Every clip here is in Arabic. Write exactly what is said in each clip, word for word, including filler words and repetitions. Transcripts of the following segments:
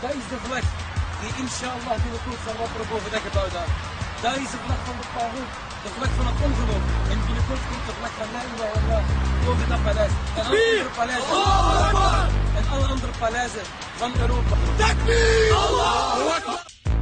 Dat is de vlek die inshallah binnenkort zal wapperen boven dat gebouw daar. Dat is de vlek van de Farouk, de vlek van het ongeloof. En binnenkort komt de vlek van La ilaha illallah boven dat paleis. En alle andere paleizen, en alle andere paleizen van Europa. Takbir! Allahu Akbar!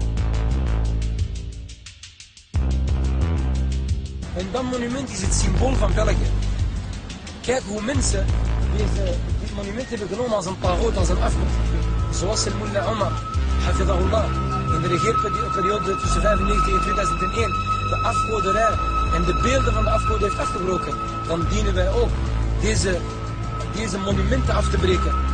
En dat monument is het symbool van België. Kijk hoe mensen deze, dit monument hebben genomen als een paroot, als een afgod. Zoals el Mullah Omar, hafidahullah, in de regeerperiode tussen vijfennegentig en tweeduizend één, de afgoderij en de beelden van de afgoden heeft afgebroken. Dan dienen wij ook deze, deze monumenten af te breken.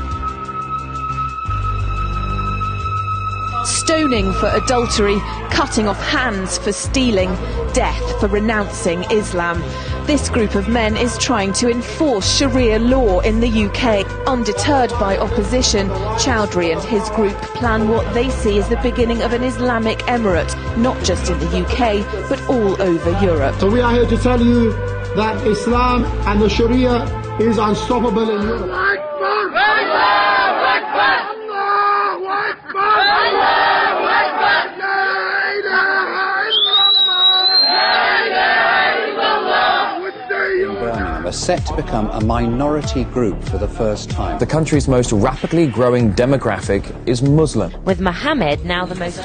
Stoning for adultery, cutting off hands for stealing, death for renouncing Islam. This group of men is trying to enforce Sharia law in the U K. Undeterred by opposition, Chowdhury and his group plan what they see as the beginning of an Islamic emirate, not just in the U K, but all over Europe. So we are here to tell you that Islam and the Sharia is unstoppable in Europe. Are set to become a minority group for the first time. The country's most rapidly growing demographic is Muslim. With Mohammed now the most...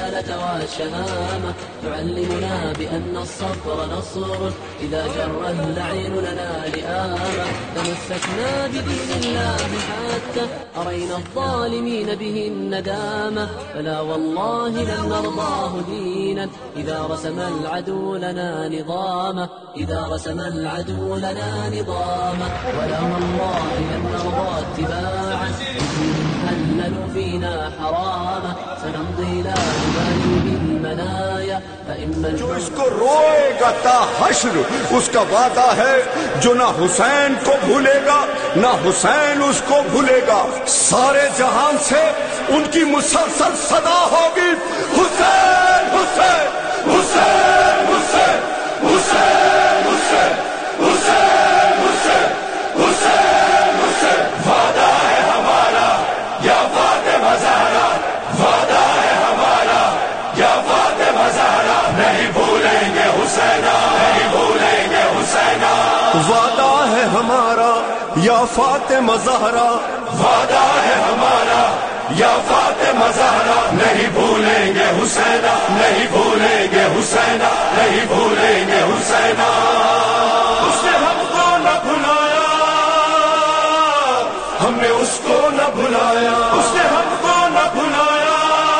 ولا والله لن نرضى اتباعا هللوا فينا حراما سنمضي لا نبالي بالمنايا فإما जो इसको रोएगा ता हश्र उसका वादा है जो ना हुसैन को भूलेगा ना हुसैन उसको भूलेगा सारे जहान से उनकी मुसलसल सदा होगी हुसैन हुसैन हुसैन हुसैन हुसैन हुसैन हुसैन हुसैन हुसैन हुसैन वादा है हमारा या फातिमा ज़हरा वादा है हमारा या फातिमा ज़हरा नहीं भूलेंगे हुसैना नहीं भूलेंगे हुसैना वादा है हमारा या फातिमा ज़हरा वादा है हमारा या फातिमा ज़हरा नहीं भूलेंगे हुसैना नहीं भूलेंगे हुसैना नहीं भूलेंगे हुसैना हमने उसको न भुलाया उसने हमको न भुलाया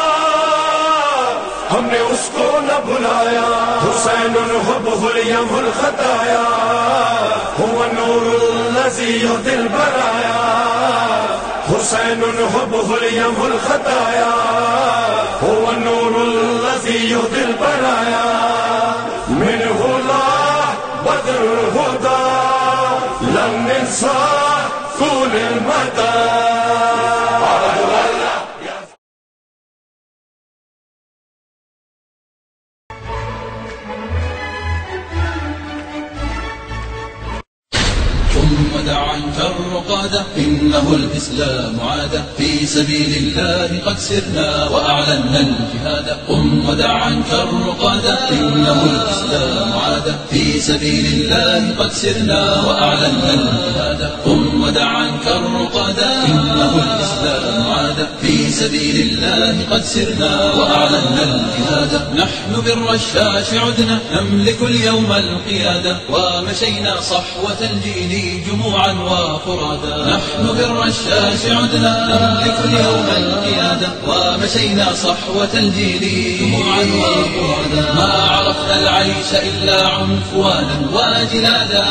हमने उसको न भुलाया हुसैन हुब्बुल यमुल खताया हुवा नूरुल लज़ी युहदिल बराया हुसैन हुब्बुल यमुल खताया हुवा नूरुल लज़ी युहदिल बराया मिनहु ला बद्र हुदा लन निंसा طول المدى ثم دع عنك الرقادة إنه الإسلام عادة في سبيل الله قد سرنا وأعلنا الجهاد قم ودع عنك الرقادة إنه الإسلام عادة في سبيل الله قد سرنا وأعلنا الجهاد قم ودع عنك الرقادة إنه الإسلام عادة في سبيل الله قد سرنا وأعلنا الجهاد نحن بالرشاش عدنا نملك اليوم القيادة ومشينا صحوة الجيل جموعا وفرادا نحن بالرشاش عدنا نملك اليوم القيادة ومشينا صحوة الجيل جموعا وفرادا ما عرفنا العيش إلا عنفوانا وجلادا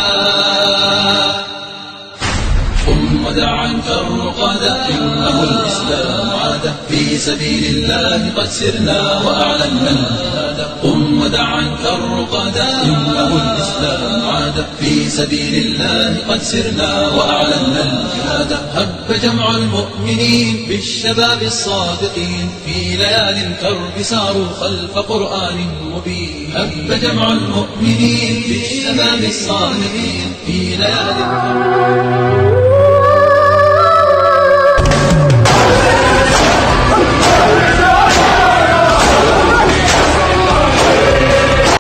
قم ودع عنك الرقادة إنه الإسلام عادة في سبيل الله قد سرنا وأعلنا الجهاد قم ودع عنك الرقادة إنه الإسلام عادة في سبيل الله قد سرنا وأعلنا الجهاد هب جمع المؤمنين بالشباب الصادقين في ليالي الكرب ساروا خلف قرآن مبين هب جمع المؤمنين بالشباب الصادقين في ليالي الكرب